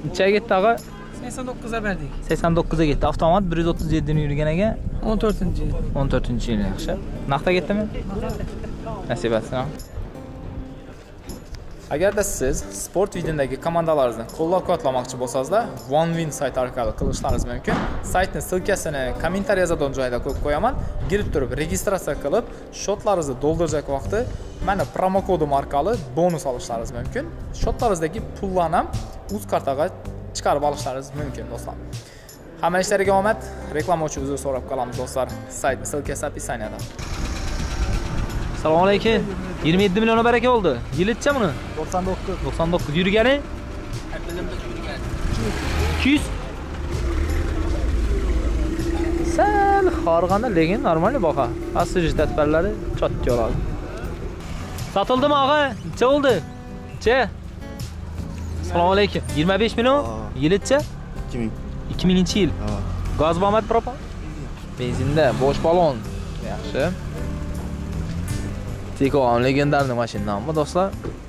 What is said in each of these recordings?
Nechaga ketdi og'a? 89'a verdik. 89'a ketdi. Avtomat 137 ni yurgan ekan. 14-yil. 14-yil yaxshi. Naqdga ketdimi? Nasib etsin. Agarda siz sport videodagi komandalaringizni qo'llab-quvvatlamoqchi bo'lsangizlar, OneWin sayti orqali qilishlaringiz mumkin. Saytning silkasini kommentariy yozadigan joyda qo'yib qo'yaman. Girib turib registratsiya qilib, shotlaringizni to'ldirajak vaqti mana promo kodim orqali bonus olishlaringiz mumkin. Shotlaringizdagi pullarni ham o'z kartaga chiqarib olishlaringiz mumkin do'stlar. Hamma ishlariga omad. Reklama uchun uzr so'rab qolamiz do'stlar. Saytning silkasi описаниеda. Assalomu alaykum. 27 million baraka oldu. Yilitcha buni? 99. 99 yurgani? 200. Sal xorganda lekin normal baho. Asli tadbirlari chotga oladi. Sotildimi og'a? Necha oldi? Necha? Assalomu alaykum. 25 million? Yilitcha? 2000. 2000-yil. Gaz bormi propan? Benzinda, bo'sh balon. Yaxshi. Teko ham legendarniy mashinami do'stlar?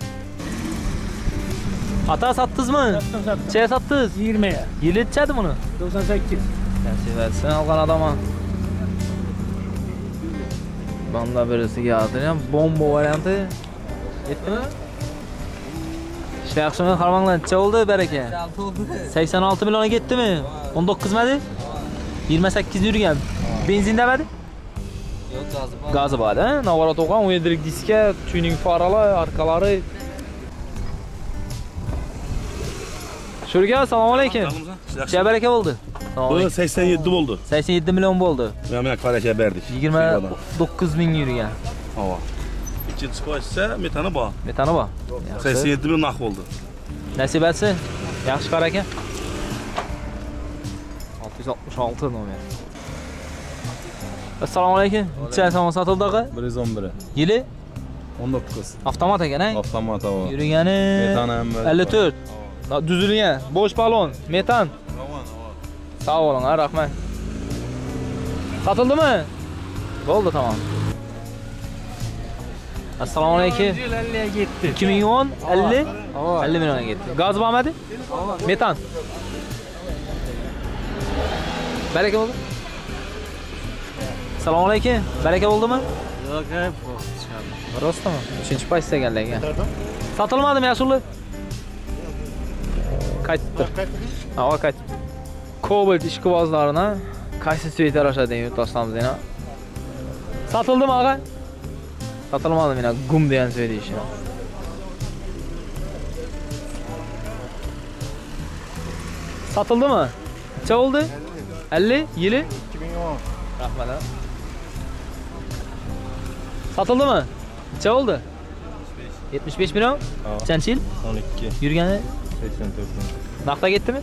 Ata sattizmi? Necha sattiz? 20. Yili nechadir buni? 98. Nasib etsin olgan odamman. Banda birisiga ham bomba varianti. Yetdimi? Yaxshimi qarmanglar, necha oldi baraka? 86 million ketdimi? 19 madi? 28 yurgan. Benzindamadi? Gazı var ha? Navarat oğan, 17'lik diske, tuning faralar, arkaları. Şuraya, selamun aleyküm. Neçə bereke oldu? Bu 87 oldu. 87 milyon oldu. Məmnun qardaşa verdik. 29 min yürüyen. Hava. İkinci ise metanı bağ. Metanı bağ. 87 milyon nakh oldu. Nasip etsin. Yaxşı qaraka. 666 nomer. Assalomu alaykum. Necha so'm sotildi og'a? 111. Yili? 19. Avtomat ekan, ha? Avtomat havo. Yurgani Metan ham 54. Düzülgan, bo'sh balon, metan. Sağ olun, ha, rahmat. Satildimi? Bo'ldi, tamam. Assalomu alaykum. 50'ye gitti. 2010 50 50 milyona gitti. Gaz bormadi? Metan. Baraka bo'ldi. Assalomu alaykum. Baraka bo'ldimi? Yo'q, Rostmi? 3-pozitsiya ekanlar. Sotilmadimi Yashulli? Qaytdi. Ha, qaytdi. Cobalt ishqibozlarini qaysi svet yarashadi deb tashlamiz yana. Sotildimi og'a? Sotilmadi mana gum degan svet ishi. Sotildimi? Necha oldi? 50 yili? 2010. Rahmat. Satıldımı? Necha oldu? 75 milyon? Nechanchi yil? 12. Yurgani? 84 milyon. Naqdga ketdimi?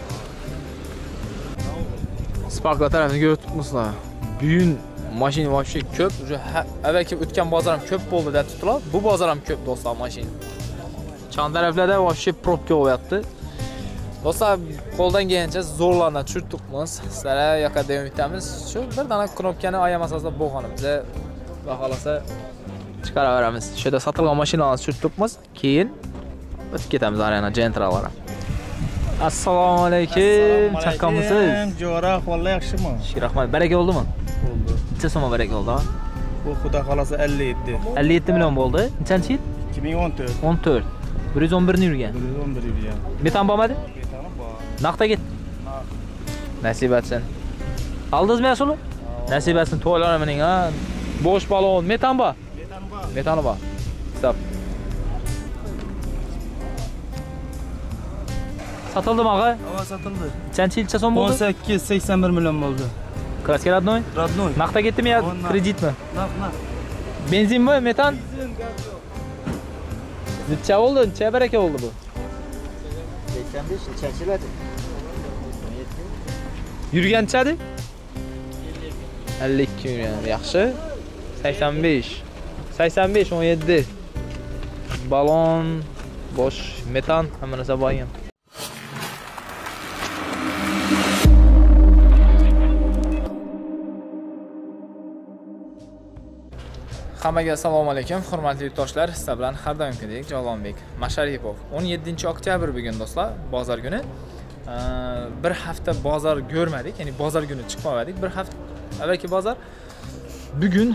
Sparklar tarafini ko'rib turibsizlar. Bugün mashina вообще ko'p. Avvalgi o'tgan bozor ham ko'p bo'ldi deb tutdilar. Bu bozor ham ko'p do'stlar mashina. Chan taraflarda вообще probka bo'lyapti. Do'stlar, qo'ldan kelgancha zo'rlarni tushirtibmiz. Sizlarga yoqqa davom etamiz. Shu bir dona knopkani ayamasazlar bo'lgani biza xohlasa chiqaraveramiz. Shu yerda sotilgan mashinalarni tushirtibmiz. Keyin o'tib ketamiz arena gentralara. Assalomu alaykum. Chaqqanmisiz? Jo'ra, ahvol yaxshimi? Rahmat. Baraka bo'ldimi? Bo'ldi. Necha so'm baraka bo'ldi? Bu xudo xolasa 57. 57 million bo'ldi. Nechanchi yil? 2014. 14. 111 ni yurgan. 111 yurgan. Metan bormadi? Metani bor. Naqdga ketdi. Nasib etsin. Aldingizmi Yashulli? Nasib etsin to'ylar mening ha. Bo'sh balon, metan bor. Metani bor. Metani bor. Hisob. Satildimi og'a? Havo sotildi. Nechanchi yilcha so'm bo'ldi? 18-81 million bo'ldi. Kraska radnoy? Radnoy. Naqdga ketdimi yo kreditmi? Naq. Benzinmi, metan? Necha bo'ldi? Necha baraka bo'ldi bu? 85 nechanchiladi? Yurganchadi? 52 yurgan. Yaxshi. 85. 85 17. Balon, bosh, metan hamma narsa bo'lgan. Hammaga assalomu alaykum, hurmatli yurtdoshlar. Sizlar bilan har doimgidek Javlonbek Masharipov. 17-oktyabr bugun do'stlar, bozor kuni. Bir hafta bozor ko'rmadik, ya'ni bozor kuni chiqmadik. Bir hafta avvalgi bozor. Bugun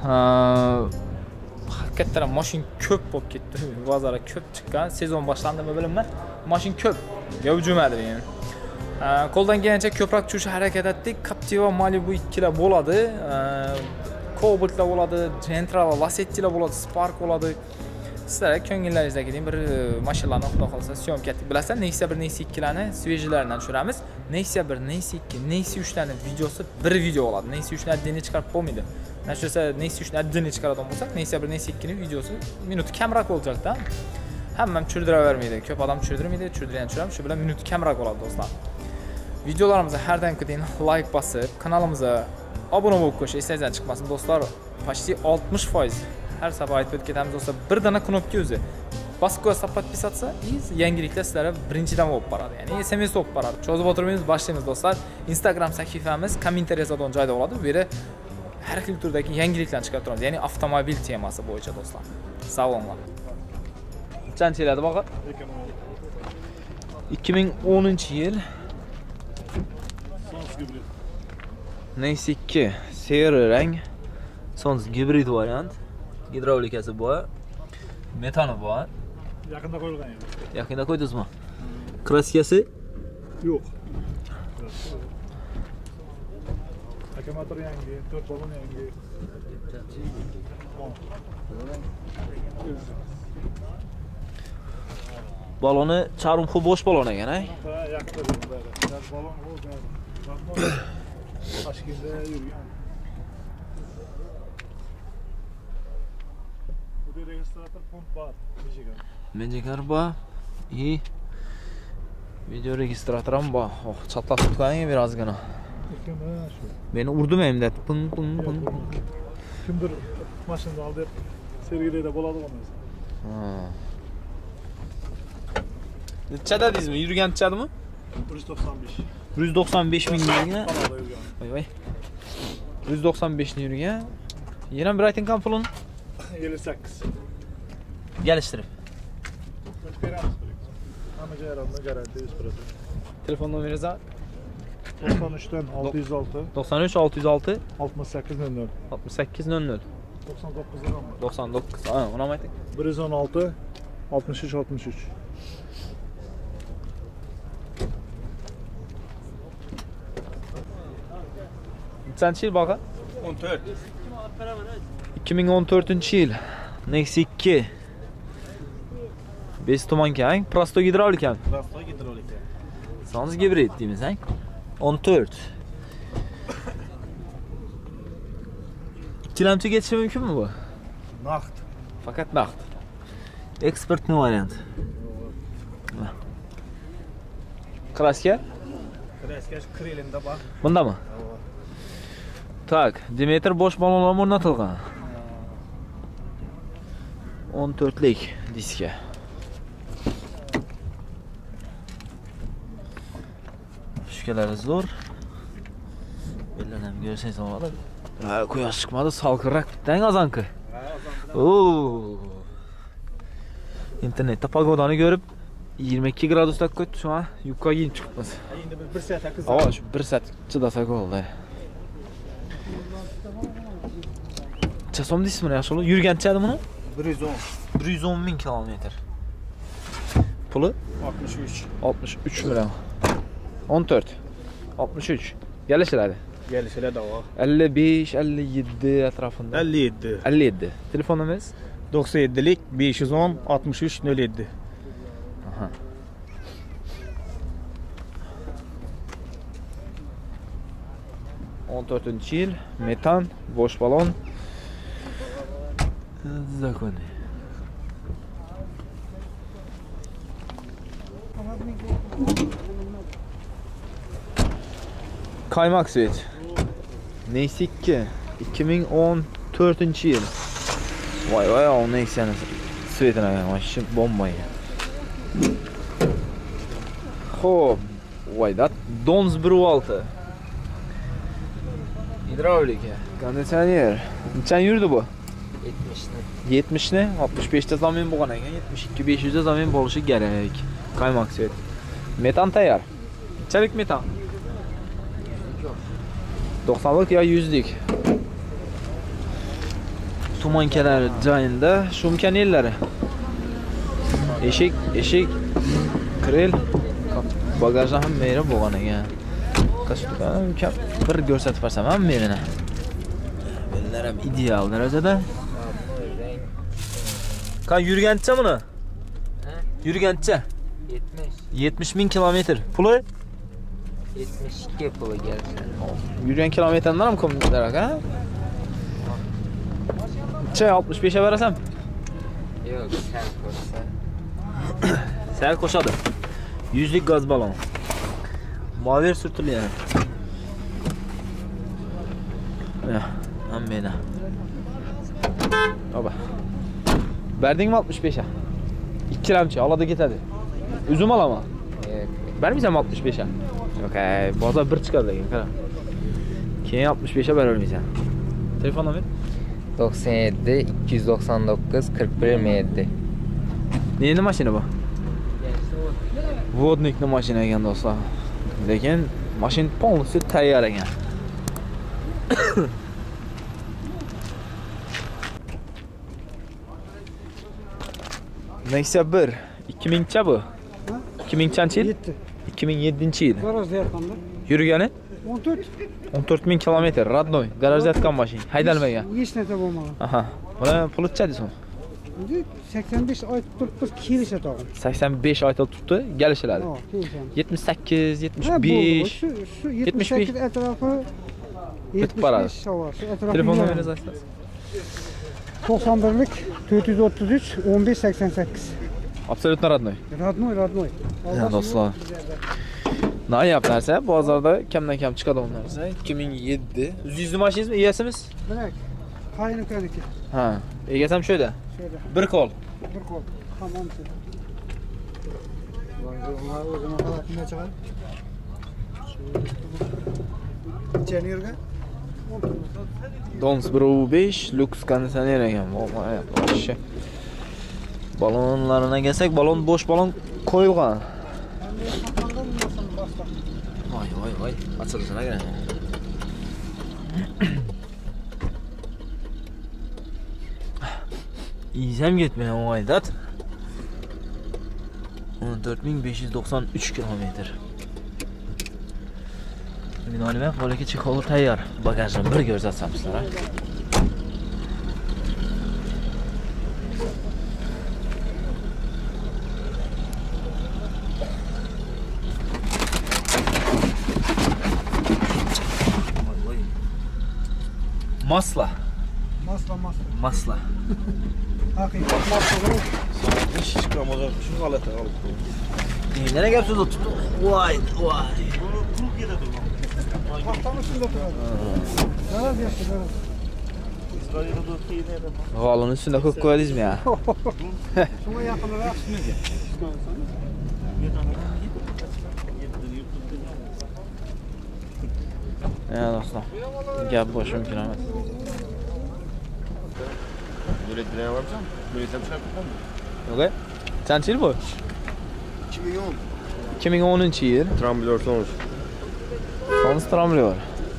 hakikaten mashin ko'p bo'lib ketdi. Bozorga ko'p chiqqan. Sezon boshlandimi bilmayman. Mashin ko'p. Gavjumadi yani. Qo'ldan kelgancha ko'proq tushishga harakat etdik. Captiva, Malibu ikkilar bo'ladi. Cobaltlar bo'ladi, Gentra'lar, Lassetti'lar bo'ladi, Spark bo'ladi. Sizlar ko'ngillaringizdagi bir mashinalarni xudo xolasa syomka etdik. Bilasizlar, Nexia 1, Nexia 2 larni svejilaridan tushiramiz. Nexia 1, Nexia 2, Nexia 3 larning videosi bir video bo'ladi. Nexia 3 ni addenni chiqarib bo'lmaydi. Nashosa Nexia 3 ni addenni chiqaradigan bo'lsak, Nexia 1, Nexia 2 ning videosi minut kamroq bo'lacak-da. Hammam tushiravermaydi. Ko'p odam tushirmaydi, tushiradigan tushiramiz. Shu bilan minut kamroq bo'ladi do'stlar. Videolarimizni har doim keting like bosib, kanalimizga obuna bo'lib qo'yish esingizdan chiqmasin do'stlar. Почти 60% har safar aytib o'tib ketamiz do'stlar. Bir dana knopka o'zi. Bosib qo'ysa podpisatsiya, yangiliklar sizlarga birinchidan bo'lib boradi. Ya'ni SMS bo'lib boradi. Cho'zib o'tirmaymiz, boshlaymiz do'stlar. Instagram sahifamiz kommentariy yozadigan joyda bo'ladi. Bu yerda har xil turdagi yangiliklarni chiqarib turamiz. Ya'ni avtomobil temasi bo'yicha do'stlar. Sog' bo'linglar. Qancha keladi boqa? 2010-yil. Nexia 2 seri rang. Sons gibrid variant. Gidravlikasi bor. Metani bor. Yaqinda qo'yilgan edi. Yaqinda qo'ydingizmi? Kraskasi? Yo'q. Akkumulyator yangi, 4 balon yangi. Baloni charmxu bo'sh balon ekan, Ha, yaqinda bo'ldi. Balon bo'ldi. Toshkentda yurgan. Bu registrator pont bor. Menjigar bor. И video registrator ham bor. Oh, chatlatib tutganing birozgina. Meni urdimi endi? Ping ping ping. Kimdir mashinani oldi deb Sergelida bo'ladigan o'zi. Ha. Necha dedingizmi? Yurgan nechadimi? 195. 195 ming yurgan. Voy voy. 195 ni yurgan. Yana bir ayting kam pulini? 58. Geliştirib. Beramiz. Hamma joylarga garantiya 100%. Telefon nomeringizni 93 dan 606 93 606 6800 6800 99 dan 99. Ha, ona mı ayting? 116 63 63. Neçənci il baxa? 14. 2014-yil. Nexia 2. 5 tuman keng, prosto gidravlik ham. Prosto gidrolik. Sans gibrid deymiz, ha? 14. Tilamchi ketishi mumkinmi bu? Naqd. Faqat naqd. Eksportni variant. Kraska? Kraska krelinde bor. Bundami? Tak, Dimetr bosh balonlar o'rnatilgan. 14lik diska. Shkalari zo'r. Bellarni ham ko'rsangiz bo'ladi. Ha, quyosh chiqmadi, salqinroq bitdang azanki. Oo. Internetda pogodani ko'rib 22 gradusda qo'ydi, shu an yubka kiyib chiqibmiz. Endi biz 1 soat akız. Havo shu 1 soat chidasak bo'ldi. Chasom deysizmi, yaxshi bo'ldi. Yurganchadi buni? 110. 110 ming kilometr. Puli 63. 63 million. 14. 63. Gelişiradi. Gelişiler de var. 55, 57 etrafında. 57. 57. Telefon numarası? 97'lik 510 63 07. Aha. ...14. yıl, metan, boş balon. Законы. Kaymak svet. Nexia 2. 2014 yıl. Vay vay o Nexia'nın svetine gelmiş. Şimdi bombayı. Hop. Vay da Dons 1.6. Hidravlik. Kondisyoner. Neçen yürüdü bu? 70'ni. 70'ni 65'te zamin bo'lgan ekan, 72 500'da zamin bo'lishi kerak. Qaymoq svet. Metan tayyor. Qanchalik metan? 90'lik ya 100'lik. Tumankalar joyinda shumkan yerlari. Eshik, krel, bagajda ham meri bo'lgan ekan. Qashqadan bir ko'rsatib bersam ham merini. Bellar ham ideal darajada. Qan yurgancha buni? Yurgancha 70 ming kilometr. Puli? 72 puli gelsin. Yurgan kilometrdan ham ko'p darak, ha? Che 65'e versem? Yok, sen koşsa. Sel koşadı. 100'lik gaz balon. Maver sürtülüyor. Ya, ammena. Baba. Verdin mi 65'e? 2 liramçı, aladı gitadi. Üzüm al ama. Yok. Vermeyeceğim 65'e. Yok bozar bir çıkar degan qara. Keyin 65'e vermeyeceğim. Telefonla ver. 97 299 41 27. Neydi maşina bu? Vodnikni mashina ekan do'stlar. Lekin mashina полностью tayyor ekan. Nexia 1 2000cha bu. 2000chanchi yil? 2007-yil. Garajda yotganda. Yurgani 14. 14000 kilometr, radnoy, garajda yotgan mashina, haydalmagan. Hech narsa bo'lmagan. Aha. Buni puli qancha? Endi 85 oy turibmiz, kelisha tog'im. 85 oyda turibdi, kelishiladi. Ha, kelishamiz. 78, Ha, bo'ldi. 75. Shu 78 atrofi Bitib boradi. 75 havo. Shu atrofi. Telefon nomeringizni aytasiz? 91'lik 433 15 88. Absolutno radnoy. Radnoy. Ya do'stlar. Nayaplarsa bozorda kamdan kam chiqadi o'n narsa. 2007. 100 mashinasizmi? Egasimiz? Demak, qaynokaniki. Ha, egasi ham shu yerda. Şöyle Bir kol. bir kol. Tamam. Bunlar o'zini holatini chiqadi. İçeri yurgan. Dons 1.5 lux konditsioner ekan. Voy, balonlarına kelsak, balon boş balon qo'yilgan. Voy. Açılsın ekan. İzem gitmeye o aydat. 14593 kilometre. Bugün halime kolaki çikolu tayyor. Bagajdan bir ko'rsatsam sizlarga. Masla. Masla. Haqiqat masla. Hiç çıkramaz. Şu halete alıp koy. Nereye gapsiz tuttu? Vay. Kuluk yere durma. Paxtanın üstünde turadi. Zarar yaptı, zarar. İsrail'e dur ki yine de. G'olini üstünde ko'k qo'yadingizmi ya? Şuna yaqinroq tushmaga. Ya do'stlar. Gap bo'lishi mumkin emas. Böyle direğe varacağım. Böyle sen çıkar mı? Yo'q. Qancha yil bu? 2010. 2010-yil. Tramblör sonuç. Sons tramblyor.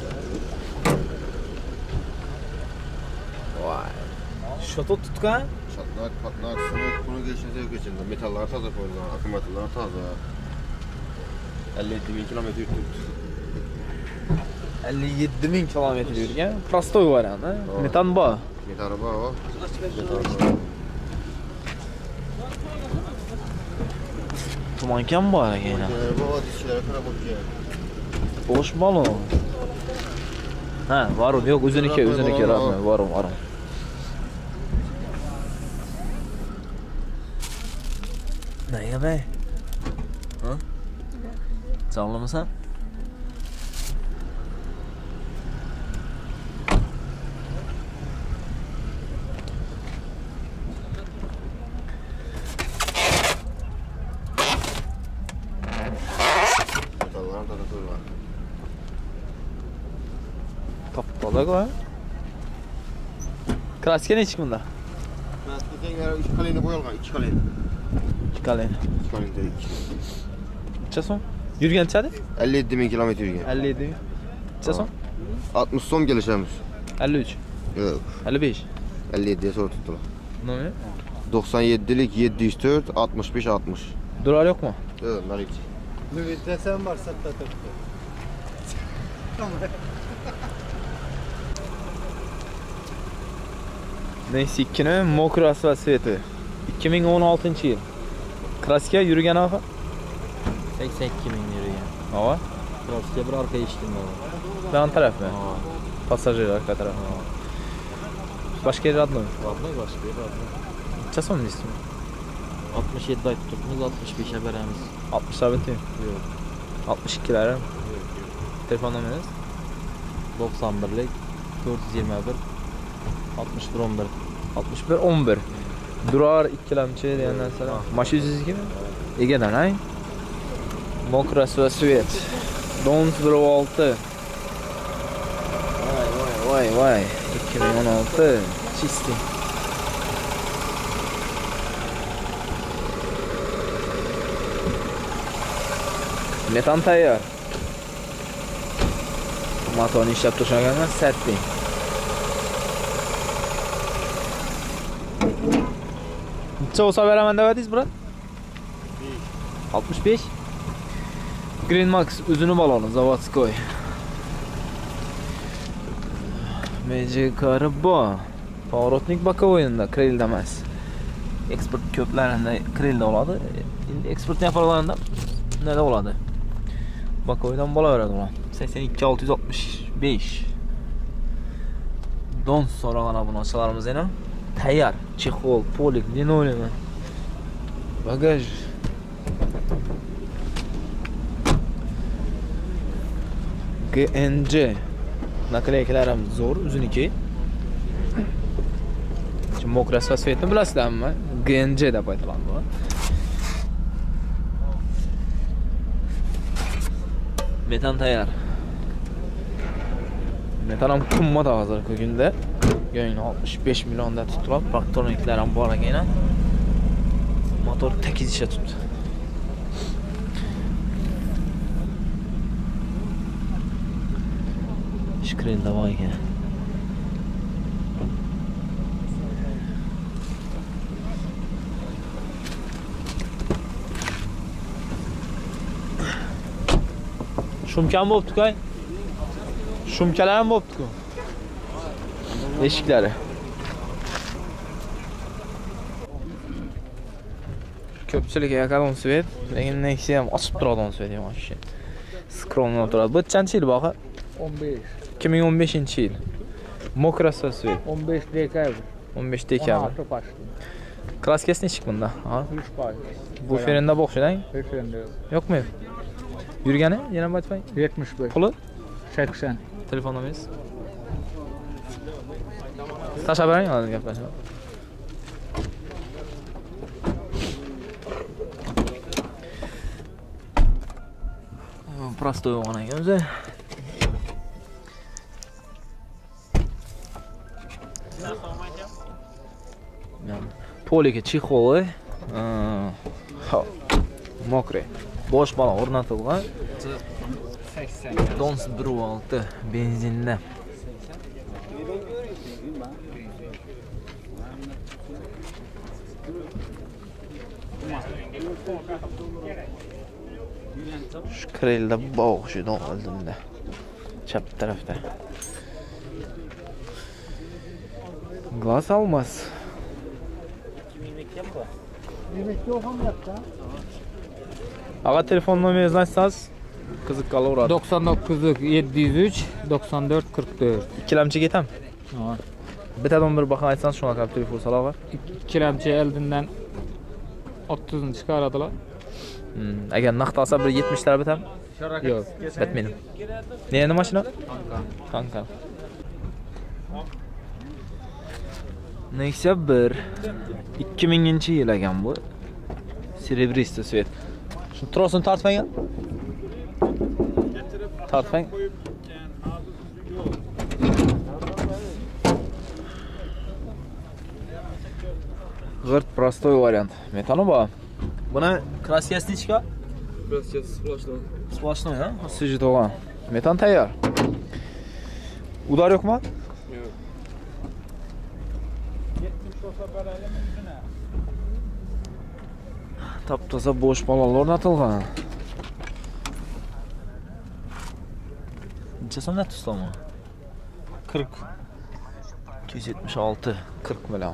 Vay. Şoto tutkan? Çatlak, patlak, sınık, bunu geçince yok içinde. Metallar taze koydular, akümatörler taze. 57 bin kilometre yürüdük. 57 bin kilometre yurgan. Prostoy variant, ha? Metan bu. Metanı var o. Tumankan bor ekan. Bu dişlere kadar bakıyor. Boş balon. Ha, var yo'q, o'ziniki, rahmat, var. Nega be? Ha? Sog'limisan? Metallar taze koydular. Taptalık var. Klassika nechi bunda? Plastikning 2 kaleni boyalgan, 2 kaleni. 2 kaleni. 2 kaleni de 2. Necha so'm? Yurganchadi? 57 bin kilometre yürüyen. 57 ming. Necha so'm? 60 son gelişemiz. 53. Yok. 55. 57'ye sonra tuttular. Nomi? 97'lik 704, 65, 60. Durar yok mu? Evet, Malik. Müvitlesen var satta Neyse 2'ni Mokro asfalt sveti. 2016 yıl. Klassika yürüyen afa? 82 ming yurgan. Hava? Klassika bir arka eshitdim baba. Yan taraf mı? Pasajir arka taraf. Başka yer adlı mı? Vallahi başka bir arka. Necha so'm deysizmi? 67 aytib turibmiz, 65'e beramiz. 60 sabiti. Yo'q. 62'lere. Telefon numaranız? 91'lik 421 61 11. 61 11. Durar ikkilamchi degandan sonra. Mashin 102 mi? Egadan ay. Mokras va svet. Dons 16. Vay. 2016. Чистый. Metan tayyor. Motorni ishlab turishganman, satdi. Necha olsa beraman debadingiz, brat? 65. Green Max o'zini baloni, zavodskoy. Magic Carbo. Pavrotnik bokovoyinda, krelda emas. Eksport ko'plarida krelda oladi. Endi eksport yaparalarida nada oladi? Bokovoydan bo'laveradi ular. 82 665. Don so'ragan obunachilarimiz yana tayyor. Chexol, polik, linoleum. Bagaj. GNC. Nakleykalarım zo'r, uzuniki. Şimdi Mokras va svetni bilasizlarmi? GNC deb aytiladi bu. Metan tayyor. Metan ham qimmat hozirgi kunda. Yo'ni 65 millionda tutilib, traktorniklar ham bor ekan. Motor tekiz isha tutdi. Shkrin davay ekan. Shumkam bo'pti-ku. Shumkalar ham bo'pti-ku. Eshiklari. Ko'pchilik yakalon svet, lekin Nexia ham ochib turadi on svet yo'q. Skromno turadi. Bu qancha yil boqa? 15. 2015-yil. Mokras va svet. 15 dekabr. 15 dekabr. 16 pashti. Klaskasi nechik bunda? Ha? 3%. Bu ferenda bo'xshidang? Efendim. Yo'qmi? Yurgani? Yana aytmang. 75. Puli? 80. Telefon nomeringiz? Tashlab bering, hozir gaplashamiz. Prostoy bo'lgan ekan o'zi. Polika chexoli. Mokre. Bosh balon o'rnatilgan. 80. Dons 1.6 benzinda. Şu krelda bo'g'ishidan oldimda. Chap tarafda. Gaz almaz. Ağa telefon nomeringizni aytsangiz qiziq qolaveradi. 99 703 94 44. Ikkilamchi ketam. Ha. Bittadan bir baqa aytsangiz shunaqa qilib telefon so'ralar. Ikkilamchi eldinden 30'ını çıkardılar. Agar naqd olsa bir 70 lar bitam. Yo'q. Bitmedim. Neydi mashina? Kanka. Nexia 1 2000-yil ekan bu. Серебристый свет. Shu trosini tortmang. Tortmang. G'irt prostoy variant. Metani bor. Buni kraskasnichka. Kraskasi splashnoy. Splashnoy, ha? Siji to'g'an. Metan tayyor. Udar yo'qmi? Yo'q. Top-toza bo'sh balonlar o'rnatilgan. Necha so'mdan tuslami? 40. 276, 40 million.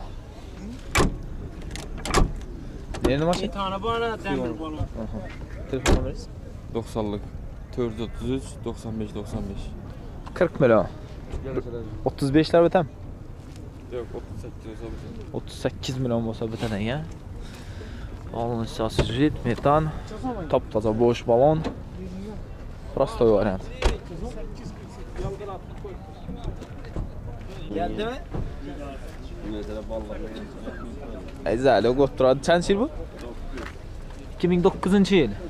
Nerede maşin? Tane bana temir balon. Telefon numarası? 90'lık. 433 95 95. 40 million. 35'ler bitem. Yok 38 olsa biter. 38 milyon olsa bitene ya. Balon jet, metan, top-toza boş balon. Prostoy variant. Geldi mi? Mesela ballar. Ezali götürüyordu. Kaç yıl bu? 2009 yıl. 159'un yüzü.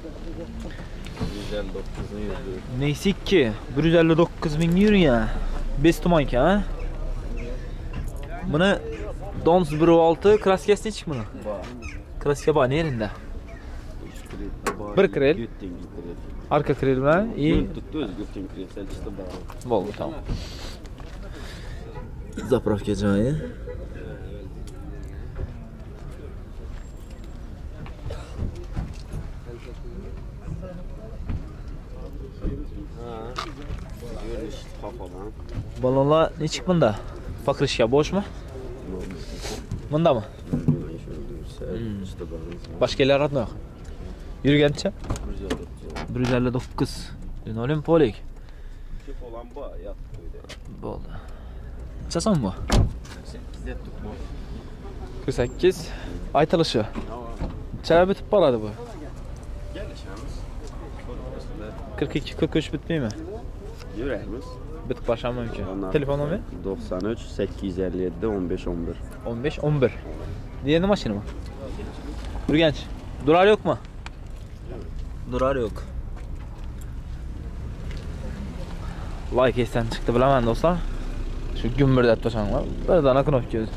Neyse ki 159 bin euro ya. 5 tuman ki ha. Bunu Dons 1.6 kraskasını çık bunu. Kraska var nerede? Bir krel. Arka krel bilen iyi. Tuttu öz götün kremsel işte bağlı. Oldu tamam. Zapravka joyi. Görüş kafadan. Balonlar ne çık bunda? Fakrışka boş mu? Bunda mı? İşte bağlı. Başka yerler adına yok. Yürügençe? 159. Linoleum polik. Tip olan bu yat böyle. Oldu. Çasan mı? 48. Aytılışı. Çay bitip paradı bu. Gelişimiz. 42, 43 bitmiyor mi? Yüreğimiz. Bitip başlamam mümkün. Onlar- Telefon numarası? 93 857 15 11. 15, 11. Diğerinin maşını mı? Dur genç. Durar yok mu? Durar yok. Like esten çıktı bilemem dostlar. Şu gümbürdet taşan var. Bir tane knop göz.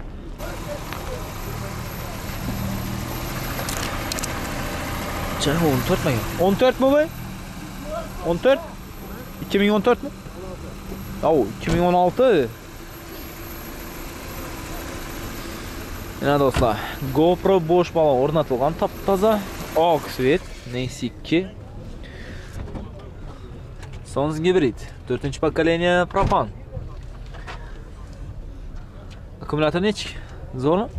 Çay 14 mi? 14 mu bu? 14? 2014 mu? Oo 2016. Yine dostlar, GoPro boş balon o'rnatilgan top-toza oq svet Nexus 2 Sons gibrid 4-chi pokoleniya propan. Akkumulyator nechik? Zo'rmi?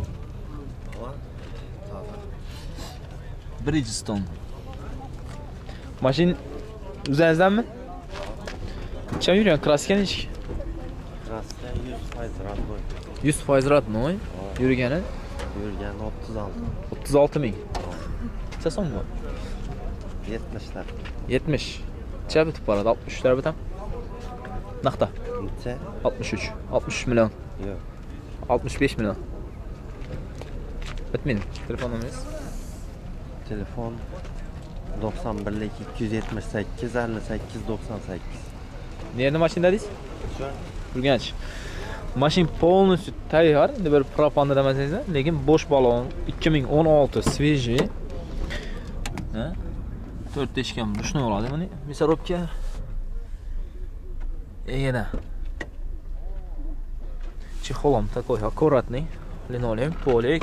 Bridgestone. Mashin o'zingizdanmi? Necha yurgan kraska nechik? Kraska 100% radboy. 100% radnoy. Yurgani Yurgan 36. 36 ming. Necha so'm bu? 70'ler. 70. Necha bitib boradi? 63'lar bitam. Naqda? Necha? 63. 63 milyon. Yo'q. 65 milyon. Bitmedi. Telefon numaranız? Telefon 91'lik 278 58 98. Nerede maşindadayız? Şu an Urganch. Mashin полностью tayyor. Endi bir propanni demasangiz, lekin boş balon 2016 свежий. Ha? 4 teshkam dushnoy oladi buni. Мясорубка. Yana. Чехол он такой аккуратный. Линолеум, полик.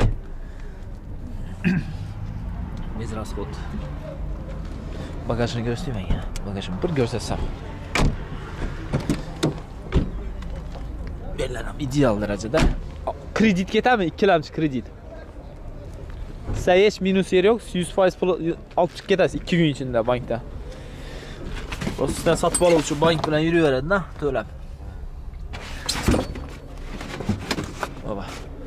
Без расход. Bagajni ko'rsatmang. Bagajni bir ko'rsatsam. Bellarim ideal darajada. Kredit ketami? Ikkilamchi kredit. Sayesh minus yer yo'q, 100% pul olib chiqib ketasiz 2 kun ichida bankda. Rostdan sotib oluvchi bank bilan yuraveradi-da, to'lab. Baba.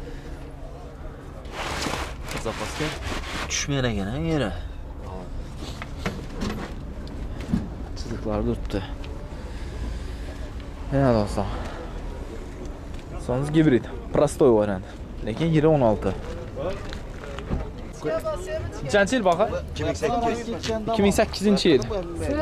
Zapaska tushmagan ekan yere. Chiziqlar turibdi. Yana dostlar. Sons gibrid, prostoy variant. Lekin yeri 16. Nechanchi yil baqa? 2008 yil.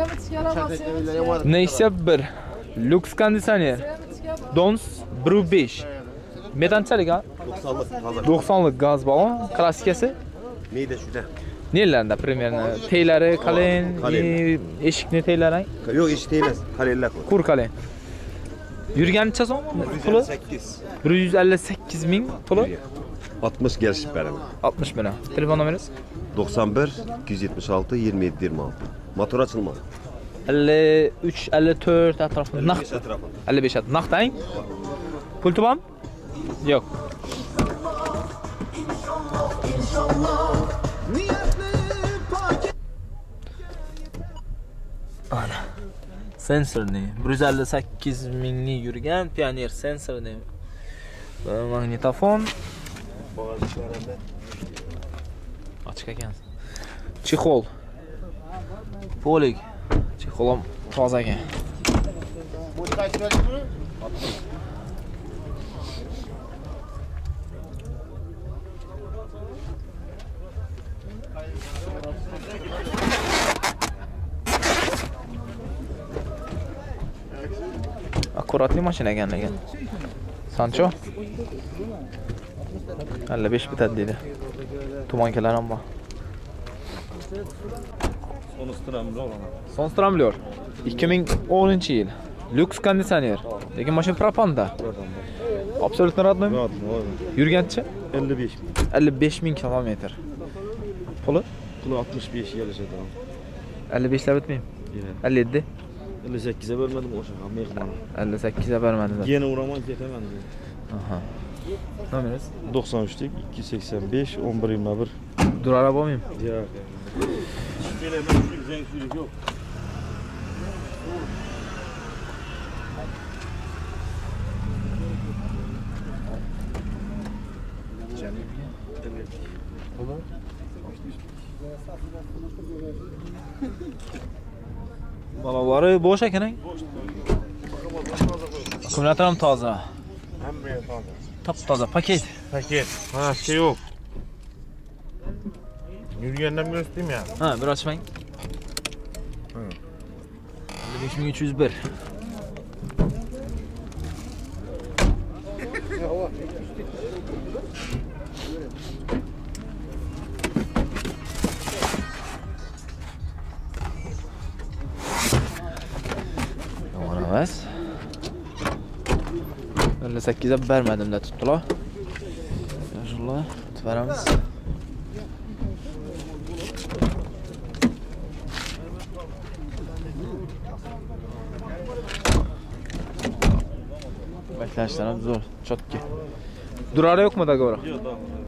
Nexia 1. Lux konditsioner. Dons 1.5. Metanchalik ha? 90'lık hazır. 90'lık gaz balon. Klassikası. Neydi şurada? Nelerinde primерно? Teyləri, kalen, Kalen. eşikni teyləri, Yok iş değil. Kaleliler koy. kur kalen. Yürgen neçə son? Pulu 8. 158 min pulu. 60 geliş benim. 60 bin. Telefon numarası? 91 276 27 26. Motor açılmaz. 53, 54 ətrafında. Naq. 55 etrafında. 55 at. Naqdayın? Pul tuban? Yok. Ana. Sensorli. 158 minli yurgan Pioneer sensorli. Magnetofon. Açık ekan. Chexol. Polik. Chexolam toza ekan. Akkuratli mashina ekan lekin. Sancho. 55 bitadi dedi. Tumankalar ham bor. Onu sıramlı olan. Son stramlyor. 2010 yil. Lüks konditsioner. Lekin mashina propanda. Absolutno родной. Rahat mı? Yurgancha 55 bin. 55 bin kilometr. Pulu Kulu 65 gelecek adam. 55 lab bitmaymi? Yine. 57. 58'e vermedim o şaka. Mehmanı. 58'e vermediler. Yine uğraman yetemem diyor. Aha. Numarası? 93'lük 285 11 21. Dur araba mıyım? Ya. Böyle ben sürük yok. Balaları boş ekan. Akkumulyator ham toza. Top toza paket. Paket. Ha şey yok. Yürüyenden göstereyim ya. Ha, bir açmayın. 5301. Aman emas. 58'e vermedim de tuttular. Şunlar veramiz. Beklentilerim zor, çotki. Durara yok mu da gora? Yok da.